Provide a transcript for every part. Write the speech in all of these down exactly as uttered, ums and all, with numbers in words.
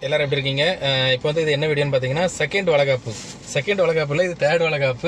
எல்லாரும் எப்படி இருக்கீங்க? இப்போ வந்து இது என்ன வீடியோன்னு பார்த்தீங்கன்னா செகண்ட் வளகாப்பு. செகண்ட் வளகாப்புல இது தேர்ட் வளகாப்பு.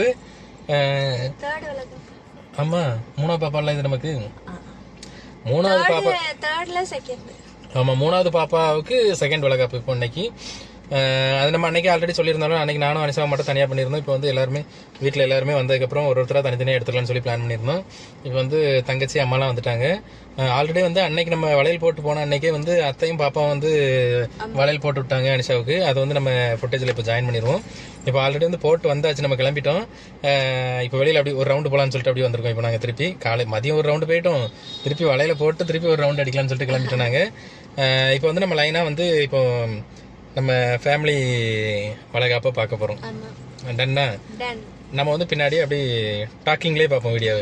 ஆமா, மூணாவது பாப்பால இது நமக்கு மூணாவது பாப்பா. தேர்ட்ல செகண்ட். ஆமா, மூணாவது பாப்பாவுக்கு செகண்ட் வளகாப்பு இப்போ இன்னைக்கு. அது நம்ம அன்னைக்கு ஆல்ரெடி சொல்லியிருந்தாலும் அன்னைக்கு நானும் அனிஷா மட்டும் தனியாக பண்ணியிருந்தோம். இப்போ வந்து எல்லாருமே வீட்டில் எல்லாருமே வந்ததுக்கப்புறம் ஒரு ஒருத்தராக தனித்தனியாக எடுத்துக்கலாம்னு சொல்லி பிளான் பண்ணியிருந்தோம். இப்போ வந்து தங்கச்சி அம்மாலாம் வந்துட்டாங்க. ஆல்ரெடி வந்து அன்னைக்கு நம்ம வளையல் போட்டு போன அன்னைக்கே வந்து அத்தையும் பாப்பாவும் வந்து வளையல் போட்டு விட்டாங்க அனிஷாவுக்கு. அது வந்து நம்ம ஃபுட்டேஜில் இப்போ ஜாயின் பண்ணிடுவோம். இப்போ ஆல்ரெடி வந்து போட்டு வந்தாச்சு, நம்ம கிளம்பிட்டோம். இப்போ வெளியில் அப்படி ஒரு ரவுண்டு போகலான்னு சொல்லிட்டு அப்படி வந்திருக்கோம். இப்போ நாங்கள் திருப்பி காலை மதியம் ஒரு ரவுண்டு போயிட்டோம், திருப்பி வளையல போட்டு திருப்பி ஒரு ரவுண்டு அடிக்கலாம்னு சொல்லிட்டு கிளம்பிட்டோம் நாங்கள். இப்போ வந்து நம்ம லைனாக வந்து இப்போ நம்ம ஃபேமிலி வளகாப்பா பார்க்க போகிறோம். டன்னா நம்ம வந்து பின்னாடி அப்படி டாக்கிங்லேயே பார்ப்போம் வீடியோவை.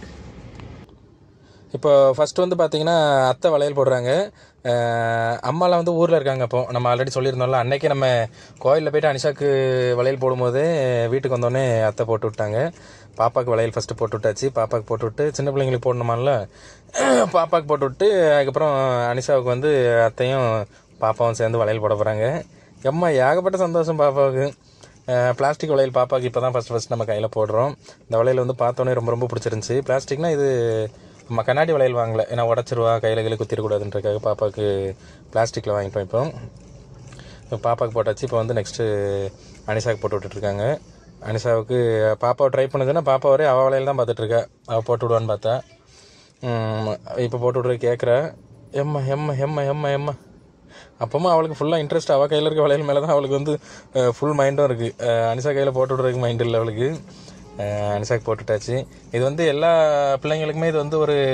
இப்போ ஃபர்ஸ்ட் வந்து பார்த்தீங்கன்னா அத்தை வளையல் போடுறாங்க. அம்மாலாம் வந்து ஊரில் இருக்காங்க. அப்போ நம்ம ஆல்ரெடி சொல்லியிருந்தோம்ல, அன்னைக்கு நம்ம கோயிலில் போய்ட்டு அனிஷாக்கு வளையல் போடும்போது வீட்டுக்கு வந்தோடனே அத்தை போட்டு விட்டாங்க. பாப்பாவுக்கு வளையல் ஃபஸ்ட்டு போட்டு விட்டாச்சு. பாப்பாவுக்கு போட்டு விட்டு சின்ன பிள்ளைங்களுக்கு போடணுமான்ல, பாப்பாவுக்கு போட்டு விட்டு அதுக்கப்புறம் அனிஷாவுக்கு வந்து அத்தையும் பாப்பாவும் சேர்ந்து வளையல் போட போகிறாங்க. எம்மா ஏகப்பட்ட சந்தோஷம் பாப்பாவுக்கு. பிளாஸ்டிக் வளையல் பாப்பாவுக்கு இப்போ தான் ஃபஸ்ட் ஃபஸ்ட் நம்ம கையில் போடுறோம். இந்த வளையல் வந்து பார்த்தோன்னே ரொம்ப ரொம்ப பிடிச்சிருந்துச்சி. பிளாஸ்டிக்னா இது நம்ம கண்ணாடி வளையல் வாங்கலை, ஏன்னா உடச்சிருவா கையில் கையில் குத்திடக்கூடாதுன்றக்காக பாப்பாவுக்கு பிளாஸ்டிக்கில் வாங்கிட்டோம். இப்போ இப்போ பாப்பாவுக்கு போட்டாச்சு. இப்போ வந்து நெக்ஸ்ட்டு அனிஷாவுக்கு போட்டு விட்டுட்ருக்காங்க. அனிஷாவுக்கு பாப்பாவை ட்ரை பண்ணுதுன்னா பாப்பா வரையும் அவள் வளையல் தான் பார்த்துட்ருக்கா. அவள் போட்டு விடுவான்னு பார்த்தா இப்போ போட்டு விட்ற கேட்குறா. எம்மா எம்மா எம்மா எம்மா எம்மா அப்போமா அவளுக்கு ஃபுல்லாக இன்ட்ரெஸ்ட் அவள் கையில் இருக்க வளையல் மேலே தான் அவளுக்கு வந்து ஃபுல் மைண்டும் இருக்குது. அனிஷா கையில் போட்டு விட்றதுக்கு மைண்ட் இல்லை அவளுக்கு. அனிஷாக்கு போட்டுட்டாச்சு. இது வந்து எல்லா பிள்ளைங்களுக்குமே இது வந்து ஒரு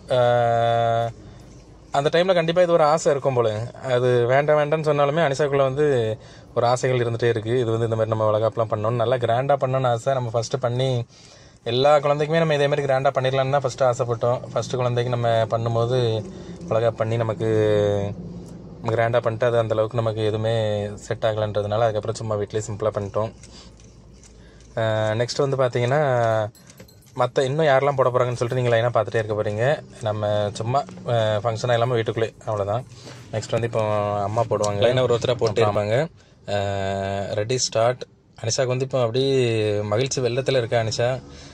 அந்த டைமில் கண்டிப்பாக இது ஒரு ஆசை இருக்கும் போல. அது வேண்டாம் வேண்டாம்னு சொன்னாலுமே அனிஷாக்குள்ளே வந்து ஒரு ஆசைகள் இருந்துகிட்டே இருக்குது. இது வந்து இந்த மாதிரி நம்ம வளகாப்புலாம் பண்ணணும், நல்லா கிராண்டாக பண்ணணும்னு ஆசை. நம்ம ஃபஸ்ட்டு பண்ணி எல்லா குழந்தைக்குமே நம்ம இதேமாதிரி கிராண்டாக பண்ணிடலான்னு தான் ஃபஸ்ட்டு ஆசைப்பட்டோம். ஃபஸ்ட்டு குழந்தைக்கு நம்ம பண்ணும்போது வளகாப்பு பண்ணி நமக்கு கிராண்டாக பண்ணிட்டு அது அந்தளவுக்கு நமக்கு எதுவுமே செட் ஆகலைன்றதுனால அதுக்கப்புறம் சும்மா வீட்டிலே சிம்பிளாக பண்ணிட்டோம். நெக்ஸ்ட் வந்து பார்த்தீங்கன்னா மற்ற இன்னும் யாரெல்லாம் போட போகிறாங்கன்னு சொல்லிட்டு நீங்கள் லைனாக பார்த்துட்டே இருக்க போகிறீங்க. நம்ம சும்மா ஃபங்க்ஷனாக இல்லாமல் வீட்டுக்குள்ளே அவ்வளோதான். நெக்ஸ்ட் வந்து இப்போ அம்மா போடுவாங்க, லைனாக ஒரு ஒருத்தராக போட்டு இருப்பாங்க. Ready start. அனிஷாவுக்கு வந்து இப்போ அப்படியே மகிழ்ச்சி வெள்ளத்தில் இருக்கா அனிஷா.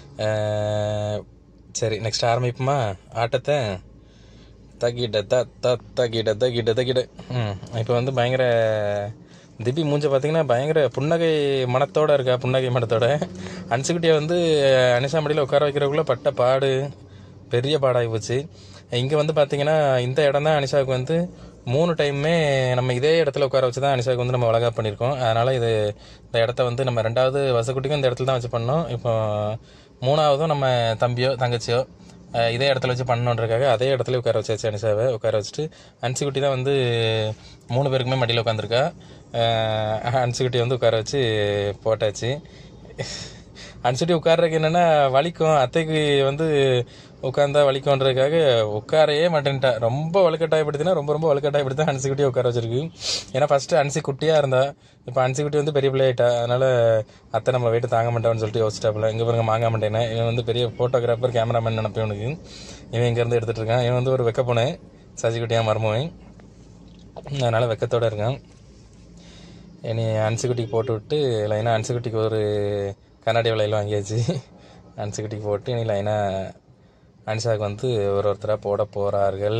சரி, நெக்ஸ்ட் ஆரம்பிப்போமா ஆட்டத்தை. தகிட த தகிட தகிட தகிட. ம் இப்போ வந்து பயங்கர திபி மூஞ்ச பார்த்தீங்கன்னா பயங்கர புன்னகை மனத்தோடு இருக்கா. புன்னகை மனத்தோட அன்சிக்குட்டியை வந்து அனிஷா மடியில் உட்கார வைக்கிறதுக்குள்ளே பட்ட பாடு பெரிய பாடாகி போச்சு. இங்கே வந்து பார்த்தீங்கன்னா இந்த இடம் தான் அனிஷாவுக்கு வந்து மூணு டைமுமே நம்ம இதே இடத்துல உட்கார வச்சு தான் அனிஷாவுக்கு வந்து நம்ம வளகாப்பு பண்ணியிருக்கோம். அதனால் இது இந்த இடத்த வந்து நம்ம ரெண்டாவது வசக்குட்டிக்கும் இந்த இடத்துல தான் வச்சு பண்ணோம். இப்போ மூணாவதும் நம்ம தம்பியோ தங்கச்சியோ இதே இடத்துல வச்சு பண்ணணுன்றக்காக அதே இடத்துல உட்கார வச்சாச்சு. அனிஷாவை உட்கார வச்சுட்டு அன்சிக்குட்டி தான் வந்து மூணு பேருக்குமே மடியில் உட்காந்துருக்கா. அன்சிக்குட்டி வந்து உட்கார வச்சு போட்டாச்சு. அன்சிக்குட்டி உட்கார்றதுக்கு என்னென்னா வலிக்கும், அத்தைக்கு வந்து உட்காந்தா வலிக்கும்ன்றதுக்காக உட்காரையே மாட்டேன்ட்டா. ரொம்ப வலுக்கட்டாயப்படுத்தினா ரொம்ப ரொம்ப வலுக்கட்டாயப்படுத்தி அன்சிக்குட்டியை உட்கார வச்சிருக்கு. ஏன்னா ஃபஸ்ட்டு அன்சி குட்டியாக இருந்தா, இப்போ அன்சிக்குட்டி வந்து பெரிய பிள்ளையாயிட்டா. அதனால் அத்தை நம்ம வெயிட்டு தாங்க மாட்டான்னு சொல்லிட்டு யோசிச்சிட்டாப்புல. இங்கே பாருங்க மாங்க மாட்டேனே. இவன் வந்து பெரிய ஃபோட்டோகிராஃபர் கேமராமேன் நினைப்பேன் உனக்கு. இவன் இங்கேருந்து எடுத்துகிட்டு இருக்கான். இவன் வந்து ஒரு வெக்க போனேன் சசிக்குட்டியாக மருமவன், அதனால் வெக்கத்தோடு இருக்கான். இனி அன்சிக்குட்டிக்கு போட்டு விட்டு லைனாக அன்சிக்குட்டிக்கு ஒரு கண்ணாடி வளையல் வாங்கியாச்சு. அன்சிக்குட்டிக்கு போட்டு இனி லைனாக அனிஷாவுக்கு வந்து ஒரு ஒருத்தராக போட போகிறார்கள்.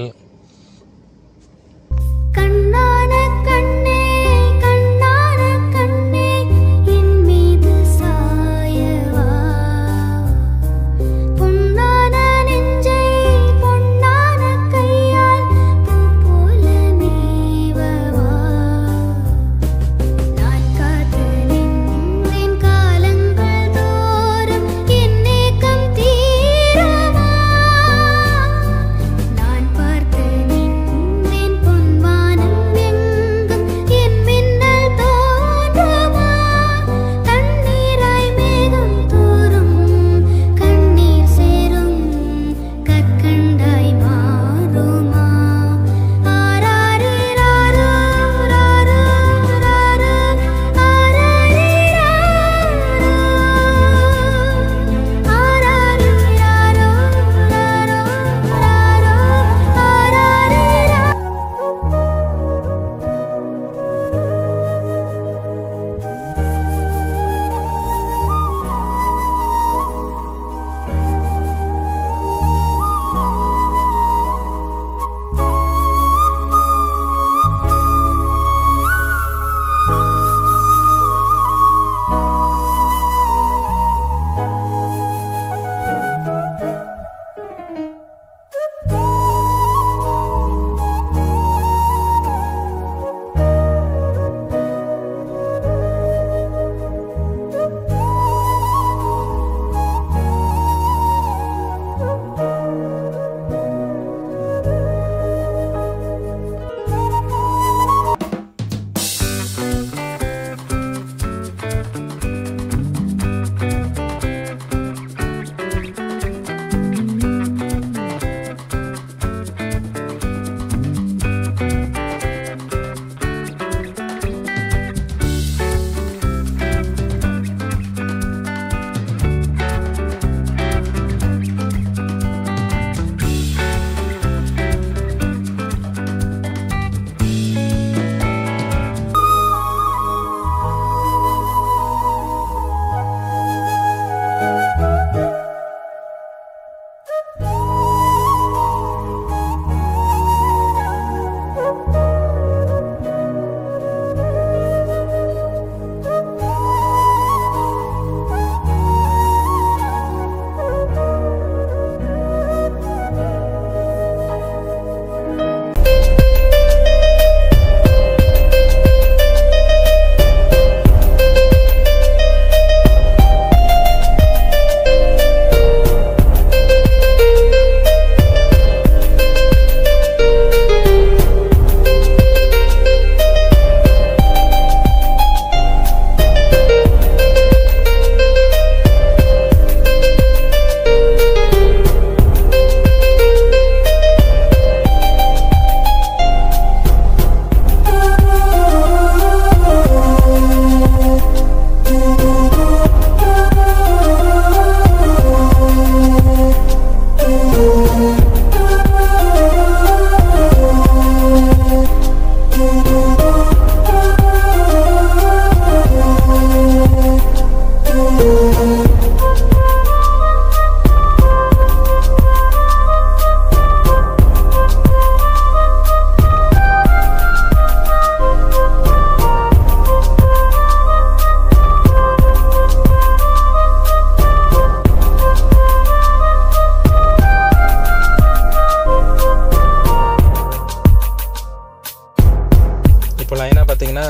நான் பார்த்து நின்றேன் பொன்வானம்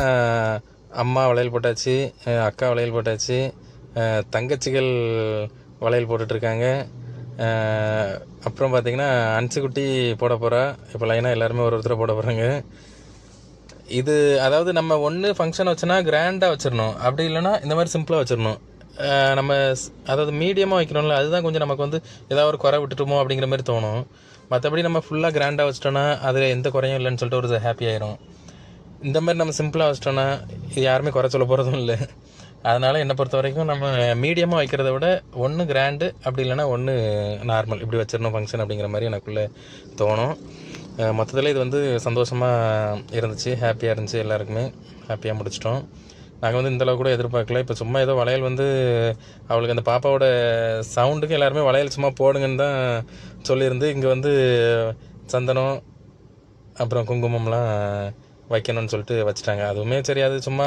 அம்மா வளையல் போட்டாச்சு, அக்கா வளையல் போட்டாச்சு, தங்கச்சிகள் வளையல் போட்டுட்ருக்காங்க. அப்புறம் பார்த்திங்கன்னா அன்சுக்குட்டி போட போகிறா. இப்போ லைனாக எல்லாருமே ஒரு ஒருத்தரை போட போகிறாங்க. இது அதாவது நம்ம ஒன்று ஃபங்க்ஷன் வச்சோன்னா கிராண்டாக வச்சிடணும், அப்படி இல்லைனா இந்த மாதிரி சிம்பிளாக வச்சிடணும். நம்ம அதாவது மீடியமாக வைக்கணும்ல, அதுதான் கொஞ்சம் நமக்கு வந்து ஏதாவது ஒரு குறை விட்டுட்டோமோ அப்படிங்கிற மாதிரி தோணும். மற்றபடி நம்ம ஃபுல்லாக கிராண்டாக வச்சிட்டோன்னா அதில் எந்த குறையும் இல்லைன்னு சொல்லிட்டு ஒரு ஹாப்பி ஆயிரும். இந்த மாதிரி நம்ம சிம்பிளாக வச்சிட்டோன்னா இது யாருமே குறை சொல்ல போகிறதும் இல்லை. அதனால் என்னை பொறுத்த வரைக்கும் நம்ம மீடியமாக வைக்கிறத விட ஒன்று கிராண்டு அப்படி இல்லைனா ஒன்று நார்மல் இப்படி வச்சிடணும் ஃபங்க்ஷன் அப்படிங்கிற மாதிரி எனக்குள்ளே தோணும். மொத்தத்தில் இது வந்து சந்தோஷமாக இருந்துச்சு, ஹாப்பியாக இருந்துச்சு, எல்லாருக்குமே ஹாப்பியாக முடிச்சிட்டோம். நாங்கள் வந்து இந்தளவு கூட எதிர்பார்க்கல. இப்போ சும்மா ஏதோ வளையல் வந்து அவளுக்கு அந்த பாப்பாவோட சவுண்டுக்கு எல்லாருமே வளையல் சும்மா போடுங்கன்னு தான் சொல்லியிருந்து இங்கே வந்து சந்தனம் அப்புறம் குங்குமம்லாம் வைக்கணும்னு சொல்லிட்டு வச்சுட்டாங்க. அதுவுமே சரி, அது சும்மா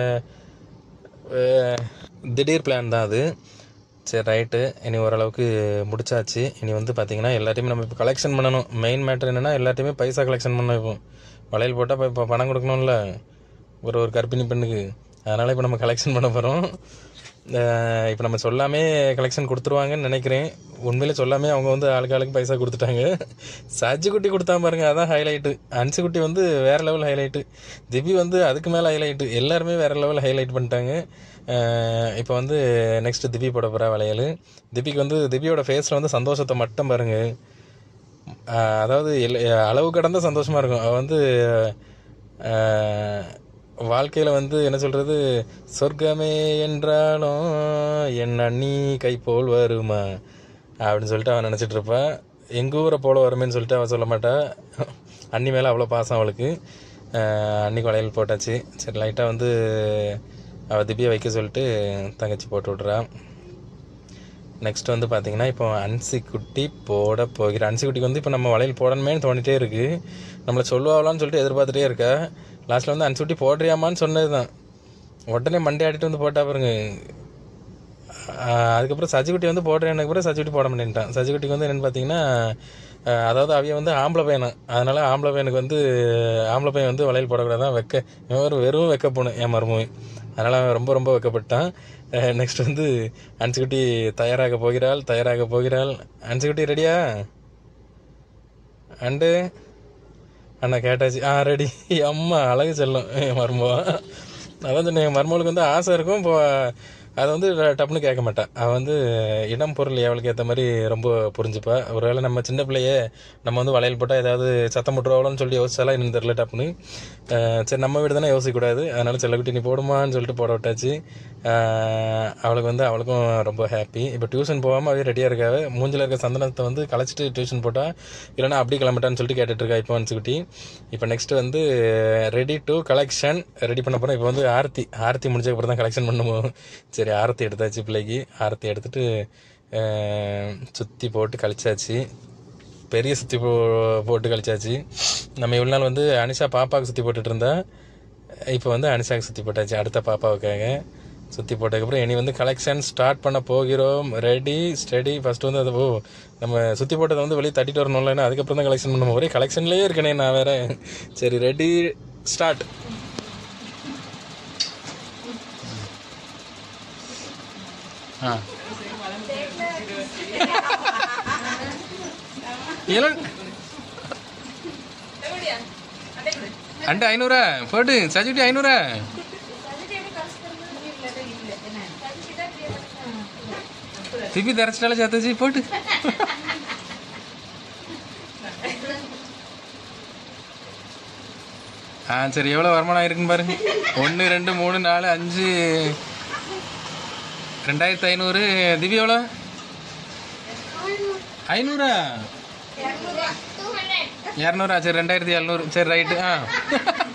திடீர் பிளான் தான் அது. சரி ரைட்டு, இனி ஓரளவுக்கு முடிச்சாச்சு. இனி வந்து பார்த்திங்கன்னா எல்லாத்தையுமே நம்ம இப்போ கலெக்ஷன் பண்ணணும். மெயின் மேட்ரு என்னென்னா எல்லாத்தையுமே பைசா கலெக்ஷன் பண்ணணும். இப்போ வளையல் போட்டால் இப்போ இப்போ பணம் கொடுக்கணும்ல ஒரு ஒரு கர்ப்பிணி பெண்ணுக்கு. அதனால் இப்போ நம்ம கலெக்ஷன் பண்ண போகிறோம். இப்போ நம்ம சொல்லாமே கலெக்ஷன் கொடுத்துருவாங்கன்னு நினைக்கிறேன். உண்மையிலே சொல்லாமே அவங்க வந்து ஆளுக்கு ஆளுக்கு பைசா கொடுத்துட்டாங்க. சஜ்ஜுக்குட்டி கொடுத்தா பாருங்க, அதான் ஹைலைட்டு. அன்சுக்குட்டி வந்து வேறு லெவல் ஹைலைட்டு, திபி வந்து அதுக்கு மேலே ஹைலைட்டு, எல்லாருமே வேறு லெவல் ஹைலைட் பண்ணிட்டாங்க. இப்போ வந்து நெக்ஸ்ட்டு திபி போட போகிறா வளையல். திபிக்கு வந்து திபியோட ஃபேஸில் வந்து சந்தோஷத்தை மட்டும் பாருங்கள். அதாவது எல் அளவு கடந்த சந்தோஷமாக இருக்கும். அவள் வந்து வாழ்க்கையில் வந்து என்ன சொல்கிறது, சொர்க்கமே என்றாலும் என் அண்ணி கை போல் வருமா அப்படின்னு சொல்லிட்டு அவன் நினச்சிட்ருப்பா. எங்கள் ஊரை போல வருமேன்னு சொல்லிட்டு அவள் சொல்ல மாட்டா. அண்ணி மேலே அவ்வளோ பாசம் அவளுக்கு. அன்னிக்கு வளையல் போட்டாச்சு. சரி லைட்டாக வந்து அவள் திபியை வைக்க சொல்லிட்டு தங்கச்சி போட்டு விட்றா. நெக்ஸ்ட் வந்து பார்த்திங்கன்னா இப்போ அன்சிக்குட்டி போட போகிற. அன்சிக்குட்டிக்கு வந்து இப்போ நம்ம வளையல் போடணுமேனு தோணிட்டே இருக்குது. நம்மளை சொல்லுவாங்களான்னு சொல்லிட்டு எதிர்பார்த்துட்டே இருக்கா. லாஸ்ட்டில் வந்து அன்சுட்டி போடுறியாமான்னு சொன்னது தான். உடனே மண்டே ஆடிட்டு வந்து போட்டா பாருங்க. அதுக்கப்புறம் சஜிக்குட்டி வந்து போடுறேன்னு அப்புறம் சஜிக்குட்டி போட மாட்டேன்ட்டான். சஜிக்குட்டிக்கு வந்து என்னென்னு பார்த்தீங்கன்னா, அதாவது அவைய வந்து ஆம்பளை பையனா, அதனால் ஆம்பளை பையனுக்கு வந்து ஆம்பளை பையன் வந்து வளையல் போடக்கூடாதான், வெக்க இவன் வெறும் வெக்க போகணும் என் மருமகன். அதனால் அவன் ரொம்ப ரொம்ப வெக்கப்பட்டான். நெக்ஸ்ட் வந்து அன்சுக்குட்டி தயாராக போகிறாள் தயாராக போகிறாள் அன்சுக்குட்டி ரெடியா? அண்டு அண்ணா கேட்டாச்சு. ஆ ரெடி. அம்மா அழகு செல்லும் என் மருமவா. அதான் சொன்னேன், என் மருமகளுக்கு வந்து ஆசை இருக்கும். இப்போ அதை வந்து டப்புன்னு கேட்க மாட்டான். அவள் வந்து இடம் பொருள் அவளுக்கு ஏற்ற மாதிரி ரொம்ப புரிஞ்சுப்பா. ஒருவேளை நம்ம சின்ன பிள்ளையே நம்ம வந்து வளையல் போட்டால் ஏதாவது சத்தம் போட்டுருவாளோன்னு சொல்லிட்டு யோசிச்சாலாம் இன்னும் தெரில டப்புன்னு. சரி நம்ம வீடு தானே யோசிக்கக்கூடாது, அதனால் செல்லக்குட்டி நீ போடுமான்னு சொல்லிட்டு போட விட்டாச்சு. அவளுக்கு வந்து அவளுக்கும் ரொம்ப ஹாப்பி. இப்போ டியூஷன் போகாமல் அவள் ரெடியாக இருக்காது. மூஞ்சில் இருக்க சந்தனத்தை வந்து கலைச்சிட்டு டியூஷன் போட்டால், இல்லைனா அப்படி கிளம்பிட்டான்னு சொல்லிட்டு கேட்டுட்ருக்கா இப்போ அன்சுக்குட்டி. இப்போ நெக்ஸ்ட்டு வந்து ரெடி டு கலெக்ஷன் ரெடி பண்ண போகிறோம். இப்போ வந்து ஆர்த்தி ஆர்த்தி முடிச்சதுக்கப்புறம் தான் கலெக்ஷன் பண்ணுவோம். சரி ஆரத்தி எடுத்தாச்சு பிள்ளைக்கு. ஆரத்தி எடுத்துட்டு சுற்றி போட்டு கழிச்சாச்சு. பெரிய சுற்றி போ போட்டு கழிச்சாச்சு. நம்ம இவ்வளோ நாள் வந்து அனிஷா பாப்பாவுக்கு சுற்றி போட்டுட்டு இருந்தா, இப்போ வந்து அனிஷாவுக்கு சுற்றி போட்டாச்சு அடுத்த பாப்பாவுக்காக. சுற்றி போட்டதுக்கப்புறம் இனி வந்து கலெக்ஷன் ஸ்டார்ட் பண்ண போகிறோம். Ready study. ஃபஸ்ட்டு வந்து அது ஓ நம்ம சுற்றி போட்டதை வந்து வெளியே தட்டிட்டு வரணும்ல, ஏன்னா அதுக்கப்புறம் தான் கலெக்ஷன் பண்ணுவோம். ஒரே கலெக்ஷன்லேயே இருக்கனே நான் வேறு. சரி ரெடி ஸ்டார்ட். ஆ అంటే ఐనూరా పోటు సజుటి ఐనూరా తిప్పి తెరచడాల చేతచి పోటు. ஆ சரி எவ்வளோ வருமானம் ஆயிருக்குன்னு பாருங்க. ஒன்று ரெண்டு மூணு நாலு அஞ்சு ரெண்டாயிரத்து ஐநூறு. திவ்யா எவ்வளோ? ஐநூறா? இரநூறா? சரி ரெண்டாயிரத்தி எழுநூறு. சரி ரைட்டு. ஆ